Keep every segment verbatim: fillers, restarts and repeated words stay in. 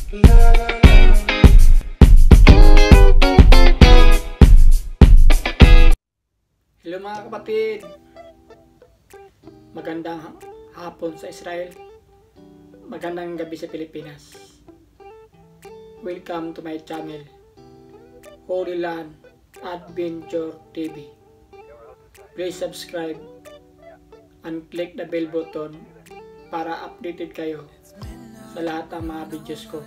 Hello mga kapatid! Magandang hapon sa Israel. Magandang gabi sa Pilipinas. Welcome to my channel, Holy Land Adventure T V. Please subscribe and click the bell button para updated kayo sa lahat ng mga videos ko.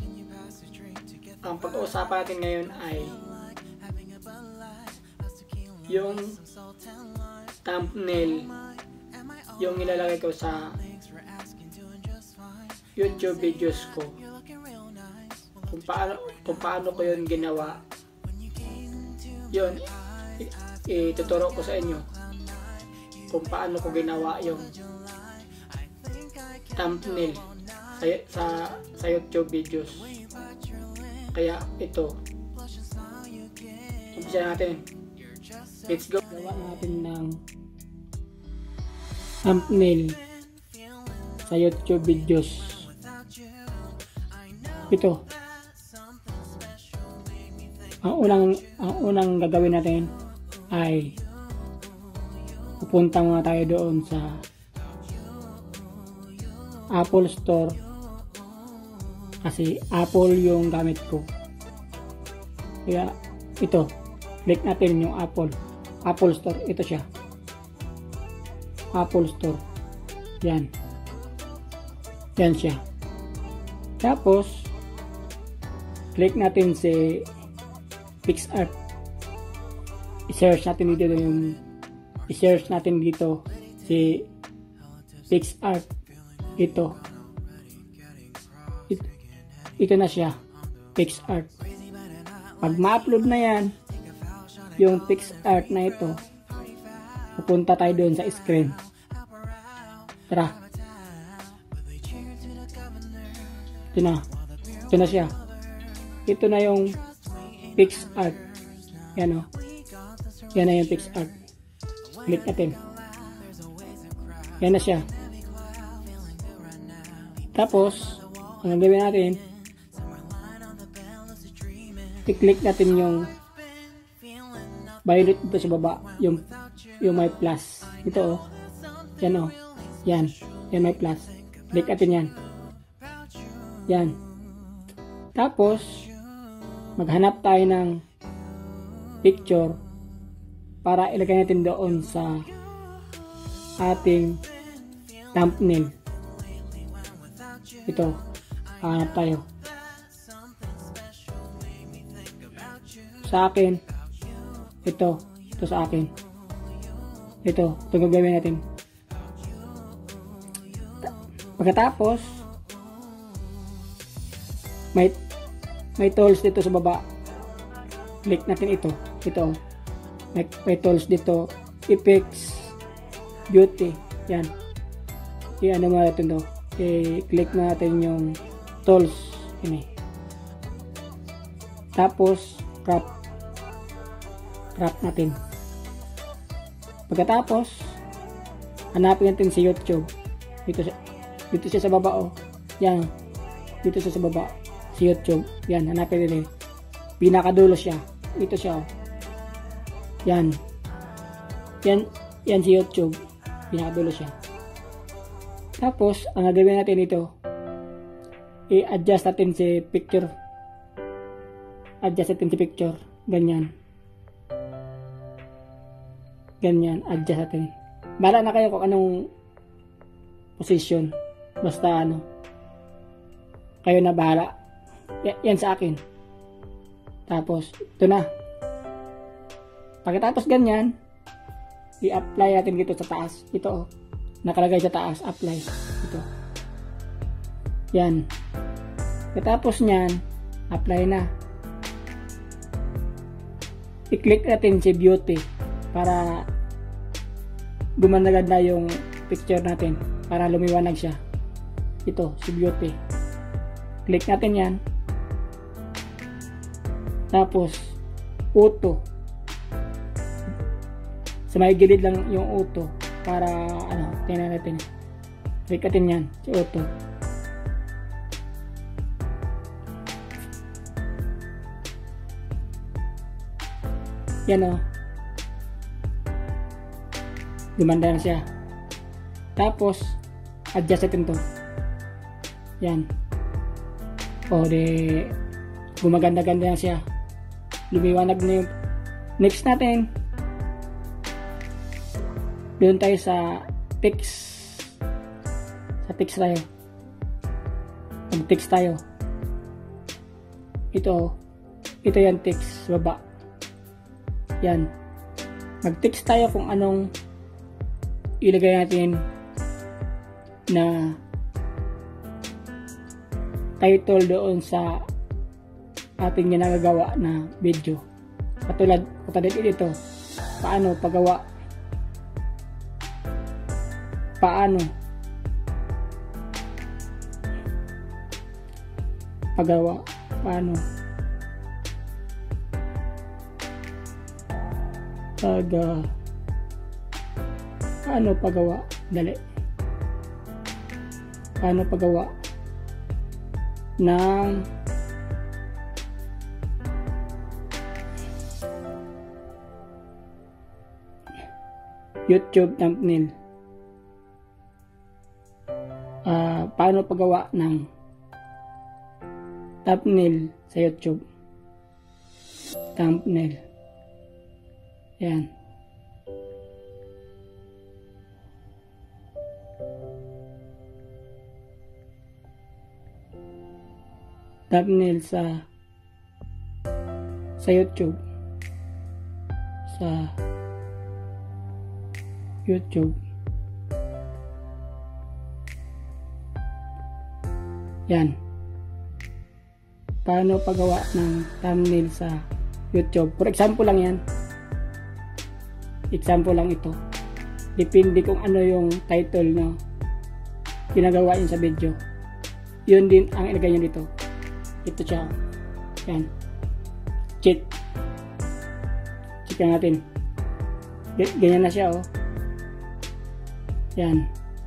Ang pag-uusapan natin ngayon ay yung thumbnail, yung nilalagay ko sa YouTube videos ko, kung paano, kung paano ko yun ginawa. Yun, ituturo ko sa inyo kung paano ko ginawa yung thumbnail sa, sa, sa YouTube videos. Kaya ito, umpisa natin. Let's go. Gawa natin ng thumbnail sa YouTube videos. Ito. Ang unang ang unang gagawin natin ay pupunta muna tayo doon sa Apple Store kasi Apple yung gamit ko. Kaya ito, click natin yung Apple. Apple Store, ito siya. Apple Store. Yan. Yan siya. Tapos, click natin si PixArt. I-search natin dito yung i-search natin dito si PixArt. Ito. Ito, ito na siya. PixArt. Pag ma-upload na yan, yung PixArt na ito, pupunta tayo doon sa screen. Tara. Ito na. Ito na siya. Ito na yung PixArt. Yan o. Yan na yung PixArt. Click natin. Yan na siya. Tapos, ang gagawin natin, i-click natin yung violet dito sa baba, yung yung may plus. Ito oh. Yan oh. Yan. Yan may plus. Click natin yan. Yan. Tapos, maghanap tayo ng picture para ilagay natin doon sa ating thumbnail. Ito. Hanap tayo. Sa akin, ito, ito sa akin. Ito, ito gagawin natin. Pagkatapos, may may tools dito sa baba. Click natin ito. Ito. May, may tools dito. Effects, beauty. Yan. I-ano mo natin to. I-click natin yung tools. Ini. Tapos, crop. Crop natin. Pagkatapos, hanapin natin si YouTube. Dito siya, dito siya sa baba oh. Yan. Dito siya sa baba. Si YouTube. Yan, hanapin natin. Pinakadulo siya. Dito siya oh. Yan. Yan, yan si YouTube. Pinakadulo siya. Tapos, ang gagawin natin ito, i-adjust natin si picture. Adjust natin si picture. Ganyan. Ganyan, adjust natin. Bahala na kayo kung anong position. Basta ano. Kayo na bahala. Y- yan sa akin. Tapos, ito na. Pagkatapos ganyan, i-apply natin dito sa taas. Ito oh. Nakalagay sa taas. Apply. Ito. Yan. Pagkatapos nyan, apply na. I-click natin si beauty para gumanagad na yung picture natin, para lumiwanag siya. Ito, si beauty. Click natin yan. Tapos, auto. Sa may gilid lang yung auto para, ano, tingnan natin. Click natin yan, si auto. Yan o. Gumanda na siya. Tapos, adjust natin to. Yan. O, de, gumaganda-ganda na siya. Lumiwanag na yung. Next natin, doon tayo sa text. Sa text tayo. Mag-text tayo. Ito, ito yung text, baba. Yan. Mag-text tayo kung anong ilagay natin na title doon sa ating ginagawa na video. Katulad, katulad ito, paano paggawa, paano paggawa, paano pag uh, paano paggawa, dali, paano paggawa ng YouTube thumbnail. Uh, paano paggawa ng thumbnail sa YouTube. Thumbnail. Yan. Thumbnail sa sa YouTube. Sa YouTube. Yan. Paano paggawa ng thumbnail sa YouTube. For example lang yan. Example lang ito. Depende kung ano yung title na ginagawa yun sa video. Yun din ang ilagay nyo dito. Ito siya. Yan. Check. Check natin. Ganyan na siya, oh. Yan.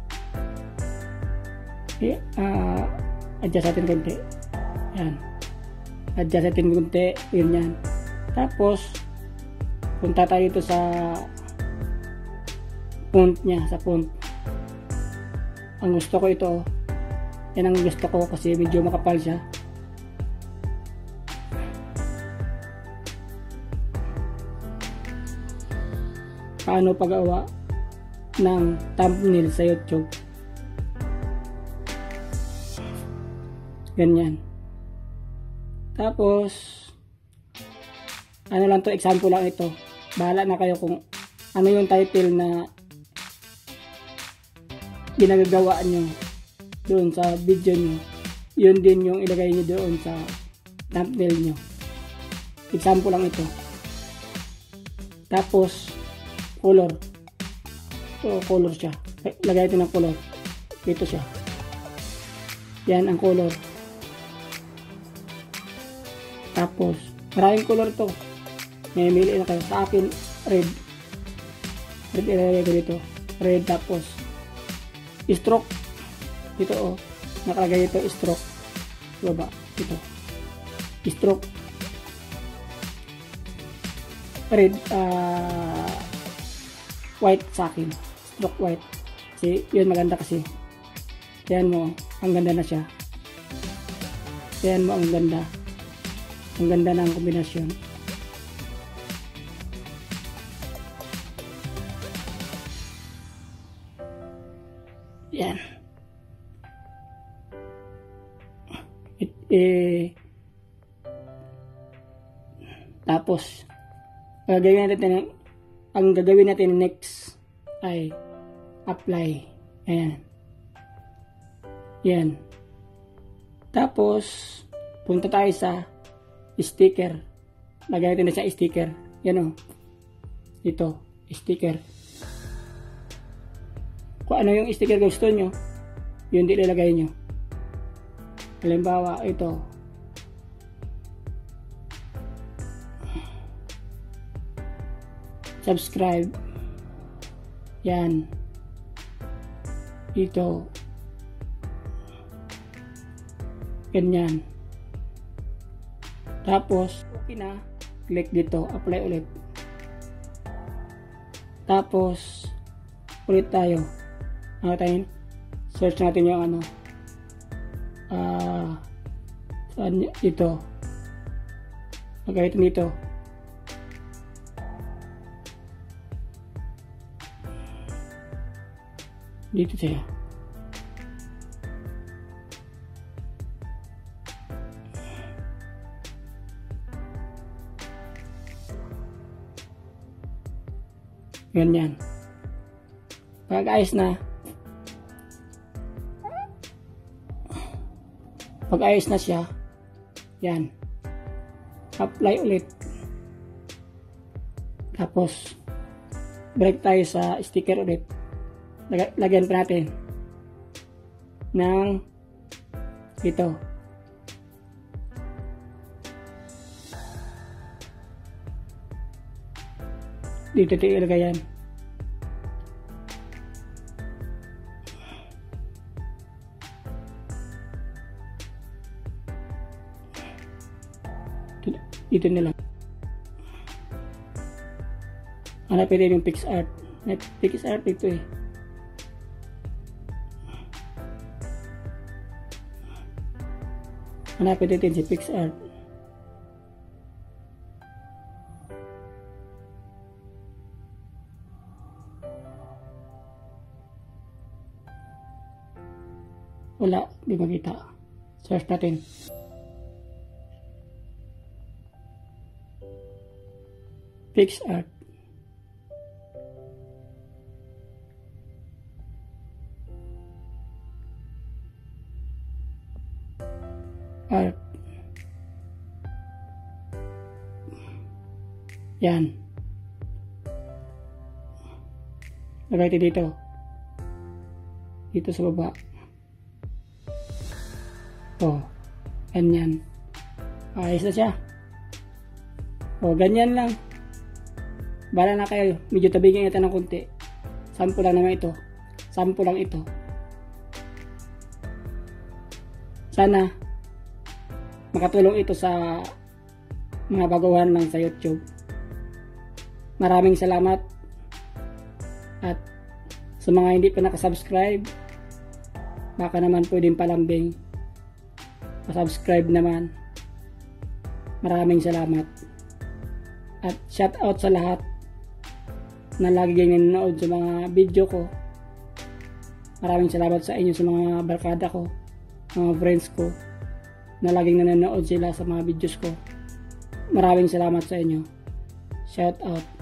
Okay, uh, adjust natin konti. Yan. Adjust natin konti. Yun yan. Tapos, punta tayo ito sa font niya. Sa font. Ang gusto ko ito. Yan ang gusto ko kasi medyo makapal siya. Paano paggawa ng thumbnail sa YouTube. Ganyan. Tapos ano lang to, example lang ito. Bahala na kayo kung ano yung title na ginagawa nyo doon sa video nyo. Yun din yung ilagay nyo doon sa thumbnail nyo. Example lang ito. Tapos color. So, color siya. Lagay ito ng color. Ito siya. Yan ang color. Tapos, maraming color to. May mili na kayo. Sa akin, red. Red ilalagay ko dito. Red, tapos stroke. Dito, oh. Nakalagay ito, stroke. Baba. Ito. Stroke. Red, ah, uh, white sa akin. Stroke white. Kasi yun maganda kasi. Yan mo, ang ganda na siya. Yan mo, ang ganda. Ang ganda ng kombinasyon. Yan. It, eh, tapos, gagawin natin, ang gagawin natin next ay apply. Ayan. Yan. Tapos, punta tayo sa sticker. Lagay natin na sa sticker. Yan o. Ito. Sticker. Kung ano yung sticker gusto nyo, yun din ilagay nyo. Halimbawa, ito. Subscribe. Yan. Ito. Ganyan. Tapos, okay na. Click dito. Apply ulit. Tapos ulit tayo. Ano tayo? Search natin yung ano. Ah, uh, saan ito? Magkaitin dito. Dito siya. Ganyan. Pag ayos na, pag ayos na siya, yan. Apply ulit. Tapos, break tayo sa sticker ulit. Lagyan pa natin ng ito. Dito tayo ilagay yan. Dito na lang. Hanapin din yung fix art. Fix art ito eh. Hanapin din si fix art. Wala, di makita. Search natin. Fix art. Art. Yan. Lagay ito dito. Dito sa baba. Oh, ganyan. Ayos na siya. Oh, ganyan lang. Bala na kayo. Medyo tabigin ito ng konti. Sample lang naman ito. Sample lang ito. Sana makatulong ito sa mga baguhan lang sa YouTube. Maraming salamat. At sa mga hindi pa nakasubscribe, baka naman pwedeng palambing. Pa-subscribe naman. Maraming salamat. At shout out sa lahat na lagi ganyan nanonood sa mga video ko. Maraming salamat sa inyo, sa mga barkada ko, mga friends ko na laging nanonood sila sa mga videos ko. Maraming salamat sa inyo. Shout out.